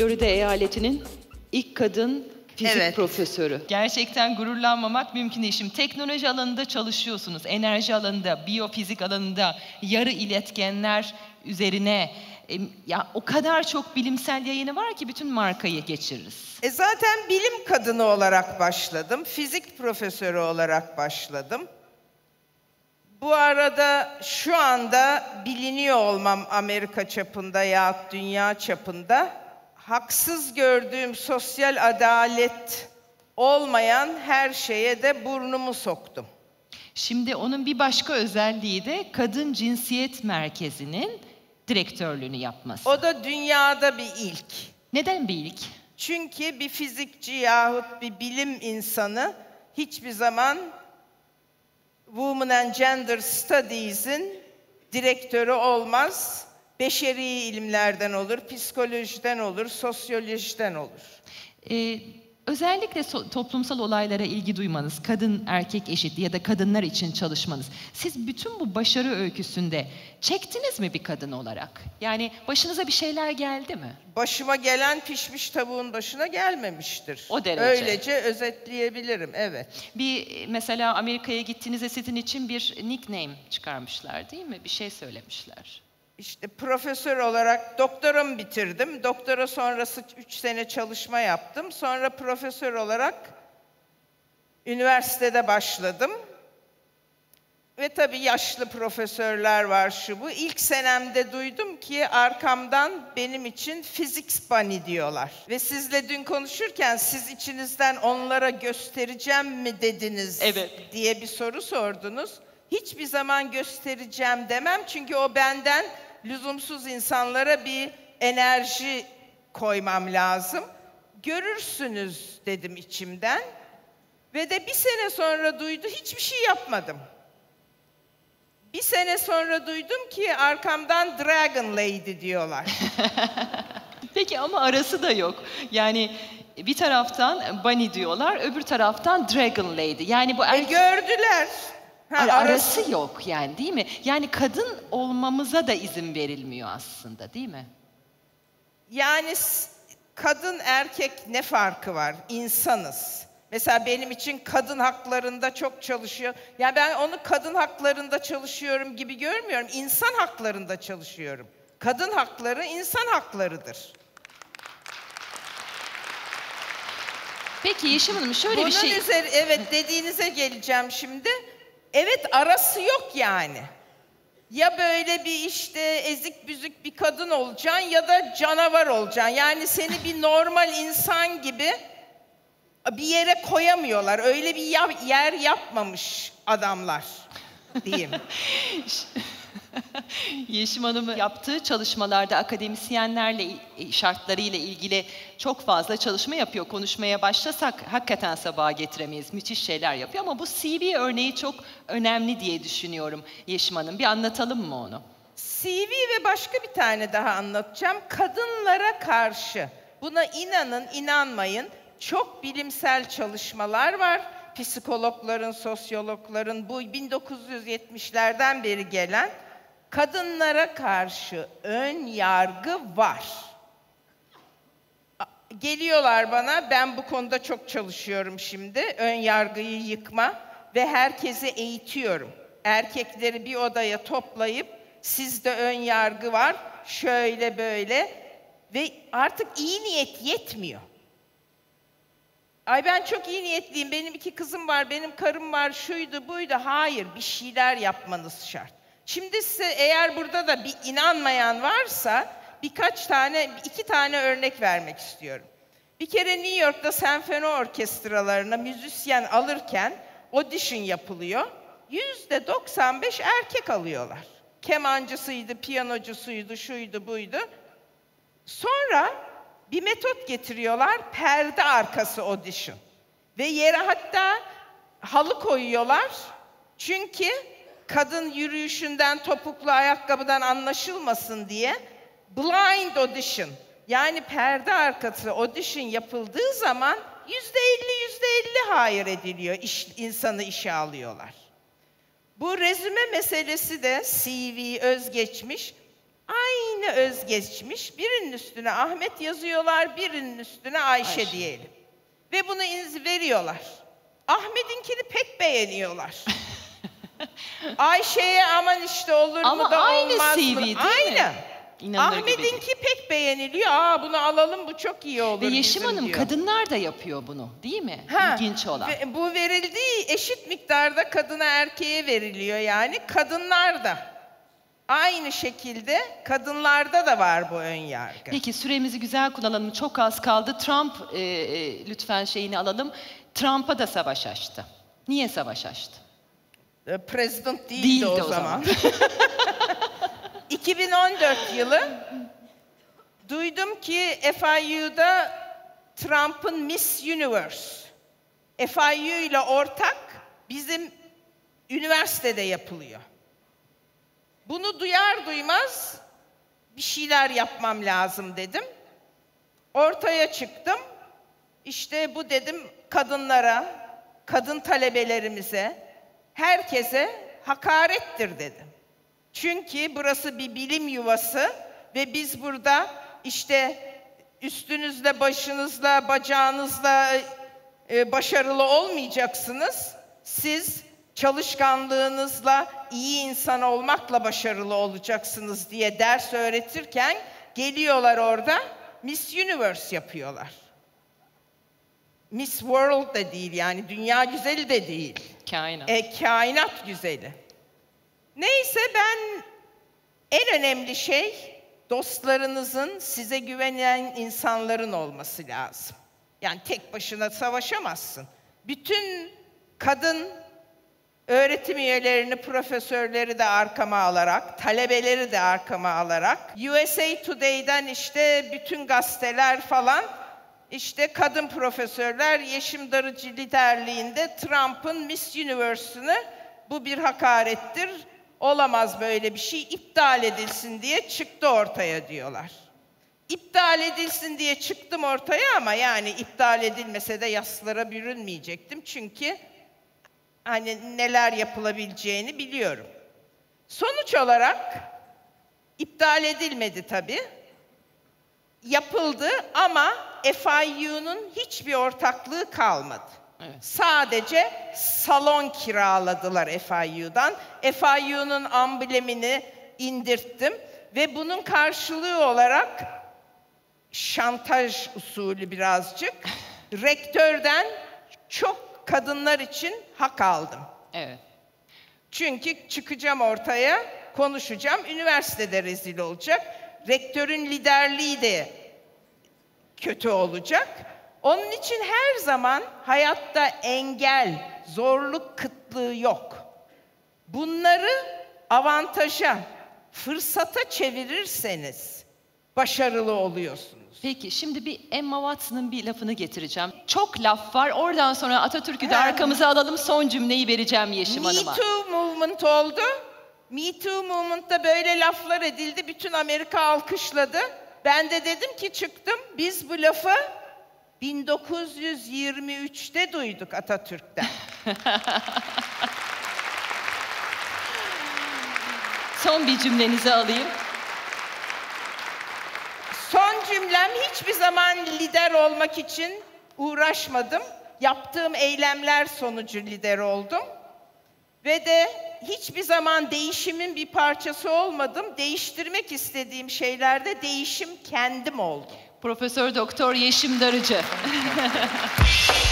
Florida eyaletinin ilk kadın fizik profesörü. Gerçekten gururlanmamak mümkün değil. Şimdi teknoloji alanında çalışıyorsunuz, enerji alanında, biyofizik alanında, yarı iletkenler üzerine. Ya o kadar çok bilimsel yayını var ki bütün markayı geçiririz. Zaten bilim kadını olarak başladım, fizik profesörü olarak başladım. Bu arada şu anda biliniyor olmam Amerika çapında ya dünya çapında, haksız gördüğüm sosyal adalet olmayan her şeye de burnumu soktum. Şimdi onun bir başka özelliği de Kadın Cinsiyet Merkezi'nin direktörlüğünü yapması. O da dünyada bir ilk. Neden bir ilk? Çünkü bir fizikçi yahut bir bilim insanı hiçbir zaman Women and Gender Studies'in direktörü olmaz. Beşeri ilimlerden olur, psikolojiden olur, sosyolojiden olur. Özellikle toplumsal olaylara ilgi duymanız, kadın erkek eşitliği ya da kadınlar için çalışmanız, siz bütün bu başarı öyküsünde çektiniz mi bir kadın olarak? Yani başınıza bir şeyler geldi mi? Başıma gelen pişmiş tavuğun başına gelmemiştir. O derece. Öylece özetleyebilirim, evet. Mesela Amerika'ya gittiğinizde sizin için bir nickname çıkarmışlar değil mi? Bir şey söylemişler. İşte profesör olarak doktoramı bitirdim. Doktora sonrası 3 sene çalışma yaptım. Sonra profesör olarak üniversitede başladım. Ve tabii yaşlı profesörler var şu bu. İlk senemde duydum ki arkamdan benim için physics bunny diyorlar. Ve sizle dün konuşurken siz içinizden onlara göstereceğim mi dediniz diye bir soru sordunuz. Hiçbir zaman göstereceğim demem çünkü o benden lüzumsuz insanlara bir enerji koymam lazım. Görürsünüz dedim içimden. Ve de bir sene sonra duydu, hiçbir şey yapmadım. Bir sene sonra duydum ki arkamdan Dragon Lady diyorlar. Peki ama arası da yok. Yani bir taraftan Bunny diyorlar, öbür taraftan Dragon Lady. Yani bu gördüler. Arası yok yani değil mi? Yani kadın olmamıza da izin verilmiyor aslında değil mi? Yani kadın erkek ne farkı var? İnsanız. Mesela benim için kadın haklarında çok çalışıyor. Yani ben onu kadın haklarında çalışıyorum gibi görmüyorum. İnsan haklarında çalışıyorum. Kadın hakları insan haklarıdır. Peki Yeşim Hanım şöyle bir şey... Evet dediğinize geleceğim şimdi. Evet arası yok yani. Ya böyle bir işte ezik büzük bir kadın olacaksın ya da canavar olacaksın. Yani seni bir normal insan gibi bir yere koyamıyorlar. Öyle bir yer yapmamış adamlar diyeyim. Yeşim Hanım'ın yaptığı çalışmalarda akademisyenlerle şartlarıyla ilgili çok fazla çalışma yapıyor. Konuşmaya başlasak hakikaten sabaha getiremeyiz. Müthiş şeyler yapıyor ama bu CV örneği çok önemli diye düşünüyorum Yeşim Hanım. Bir anlatalım mı onu? CV ve başka bir tane daha anlatacağım. Kadınlara karşı. Buna inanın, inanmayın. Çok bilimsel çalışmalar var. Psikologların, sosyologların bu 1970'lerden beri gelen kadınlara karşı ön yargı var. Geliyorlar bana, ben bu konuda çok çalışıyorum şimdi. Ön yargıyı yıkma ve herkesi eğitiyorum. Erkekleri bir odaya toplayıp sizde ön yargı var, şöyle böyle ve artık iyi niyet yetmiyor. Ay ben çok iyi niyetliyim, benim 2 kızım var, benim karım var, şuydu buydu. Hayır, bir şeyler yapmanız şart. Şimdi size eğer burada da bir inanmayan varsa birkaç tane, 2 tane örnek vermek istiyorum. Bir kere New York'ta senfoni orkestralarına müzisyen alırken audition yapılıyor. %95 erkek alıyorlar. Kemancısıydı, piyanocusuydu, şuydu buydu. Sonra bir metot getiriyorlar, perde arkası audition. Ve yere hatta halı koyuyorlar. Çünkü kadın yürüyüşünden, topuklu ayakkabıdan anlaşılmasın diye blind audition. Yani perde arkası audition yapıldığı zaman %50 hayır ediliyor, insanı işe alıyorlar. Bu rezüme meselesi de CV, özgeçmiş, aynı aynı özgeçmiş. Birinin üstüne Ahmet yazıyorlar, birinin üstüne Ayşe diyelim. Ve bunu veriyorlar. Ahmet'inkini pek beğeniyorlar. Ayşe'ye aman işte olur ama mu da aynı olmaz CV mı? değil Aynı. mi? İnanılır gibi değil. Ahmet'inki pek beğeniliyor. Aa bunu alalım, bu çok iyi olur Ve Yeşim bizim Hanım diyor. kadınlar da yapıyor bunu, değil mi? Ha, İlginç olan. Bu verildiği eşit miktarda kadına erkeğe veriliyor yani. Kadınlar da aynı şekilde, kadınlarda da var bu ön yargı. Peki süremizi güzel kullanalım. Çok az kaldı. Trump lütfen şeyini alalım. Trump'a da savaş açtı. Niye savaş açtı? President değildi o zaman. 2014 yılı duydum ki FIU'da Trump'ın Miss Universe, FIU ile ortak bizim üniversitede yapılıyor. Bunu duyar duymaz bir şeyler yapmam lazım dedim. Ortaya çıktım. İşte bu dedim kadınlara, kadın talebelerimize, herkese hakarettir dedim. Çünkü burası bir bilim yuvası ve biz burada işte üstünüzle, başınızla, bacağınızla başarılı olmayacaksınız. Siz çalışkanlığınızla, iyi insan olmakla başarılı olacaksınız diye ders öğretirken geliyorlar orada Miss Universe yapıyorlar. Miss World da değil yani dünya güzeli de değil. Kainat. Kainat güzeli. Neyse ben en önemli şey dostlarınızın, size güvenen insanların olması lazım. Yani tek başına savaşamazsın. Bütün kadın öğretim üyelerini, profesörleri de arkama alarak, talebeleri de arkama alarak, USA Today'den işte bütün gazeteler falan, işte kadın profesörler Yeşim Darıcı liderliğinde Trump'ın Miss Universe'ını bu bir hakarettir, olamaz böyle bir şey, iptal edilsin diye çıktı ortaya diyorlar. İptal edilsin diye çıktım ortaya ama yani iptal edilmese de yaslara bürünmeyecektim. Çünkü hani neler yapılabileceğini biliyorum. Sonuç olarak iptal edilmedi tabii. Yapıldı ama FIU'nun hiçbir ortaklığı kalmadı. Evet. Sadece salon kiraladılar FIU'dan. FIU'nun amblemini indirttim ve bunun karşılığı olarak şantaj usulü birazcık rektörden çok kadınlar için hak aldım. Evet. Çünkü çıkacağım ortaya, konuşacağım, üniversitede rezil olacak. Rektörün liderliği de kötü olacak. Onun için her zaman hayatta engel, zorluk kıtlığı yok. Bunları avantaja, fırsata çevirirseniz başarılı oluyorsunuz. Peki şimdi bir Emma Watson'ın bir lafını getireceğim. Çok laf var. Oradan sonra Atatürk'ü de arkamıza alalım. Son cümleyi vereceğim Yeşim Hanım'a. Me Too movement oldu. Me Too movement'ta böyle laflar edildi. Bütün Amerika alkışladı. Ben de dedim ki çıktım. Biz bu lafı 1923'te duyduk Atatürk'ten. Son bir cümlenizi alayım. Son cümlem, hiçbir zaman lider olmak için uğraşmadım. Yaptığım eylemler sonucu lider oldum. Ve de hiçbir zaman değişimin bir parçası olmadım. Değiştirmek istediğim şeylerde değişim kendim oldum. Profesör Doktor Yeşim Darıcı.